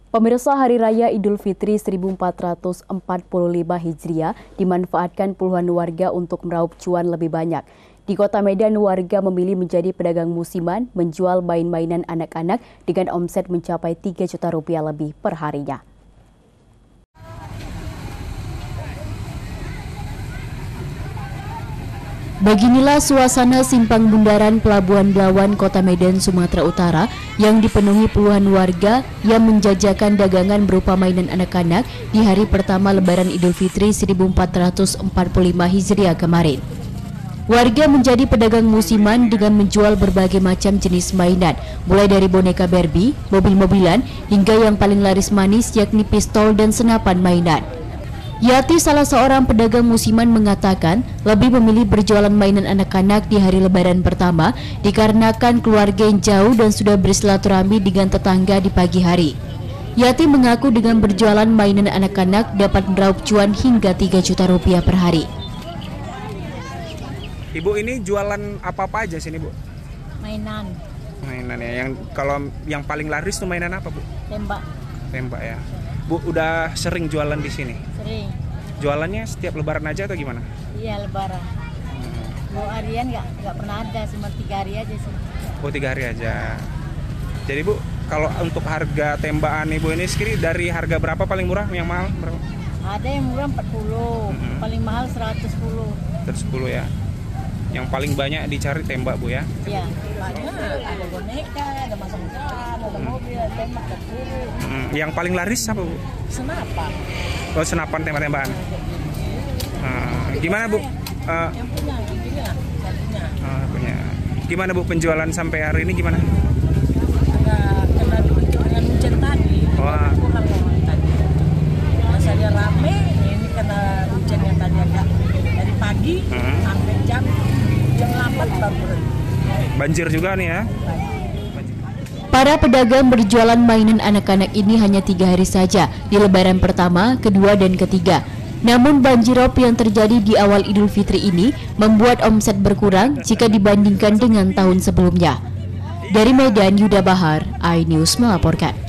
Pemirsa, Hari Raya Idul Fitri 1445 Hijriah dimanfaatkan puluhan warga untuk meraup cuan lebih banyak. Di Kota Medan, warga memilih menjadi pedagang musiman, menjual main-mainan anak-anak dengan omset mencapai 3 juta rupiah lebih per harinya. Beginilah suasana simpang bundaran Pelabuhan Belawan, Kota Medan, Sumatera Utara yang dipenuhi puluhan warga yang menjajakan dagangan berupa mainan anak-anak di hari pertama Lebaran Idul Fitri 1445 Hijriah kemarin. Warga menjadi pedagang musiman dengan menjual berbagai macam jenis mainan, mulai dari boneka Barbie, mobil-mobilan, hingga yang paling laris manis yakni pistol dan senapan mainan. Yati, salah seorang pedagang musiman, mengatakan lebih memilih berjualan mainan anak-anak di hari Lebaran pertama dikarenakan keluarga yang jauh dan sudah bersilaturahmi dengan tetangga di pagi hari. Yati mengaku dengan berjualan mainan anak-anak dapat meraup cuan hingga 3 juta rupiah per hari. Ibu ini jualan apa-apa aja sini, Bu? Mainan. Mainan ya. Yang paling laris tuh mainan apa, Bu? Tembak. Tembak ya. Bu, udah sering jualan di sini? Sering. Jualannya setiap Lebaran aja atau gimana? Iya, Lebaran. Bu, harian nggak pernah ada, cuma 3 hari aja sih. Oh, 3 hari aja. Jadi, Bu, kalau untuk harga tembakan Ibu ini sendiri dari harga berapa paling murah, yang mahal berapa? Ada yang murah 40, paling mahal 110. 110 ya. Yang paling banyak dicari tembak, Bu ya? Iya, banyak. Ada boneka, ada macam-macam, ada mobil, ada tembak, ada peluru. Yang paling laris apa, Bu? Senapan. Oh, senapan tembak-tembakan. Gimana, Bu? Yang punya, Punya. Gimana, Bu, penjualan sampai hari ini gimana? Kena dengan hujan tadi. Wah. Kurang orang tadi. Masanya rame, ini kena hujan yang tadi agak dari pagi sampai jam 8 baru berhenti. Banjir juga nih ya? Para pedagang berjualan mainan anak-anak ini hanya 3 hari saja di Lebaran pertama, kedua, dan ketiga. Namun banjirop yang terjadi di awal Idul Fitri ini membuat omset berkurang jika dibandingkan dengan tahun sebelumnya. Dari Medan, Yuda Bahar, iNews melaporkan.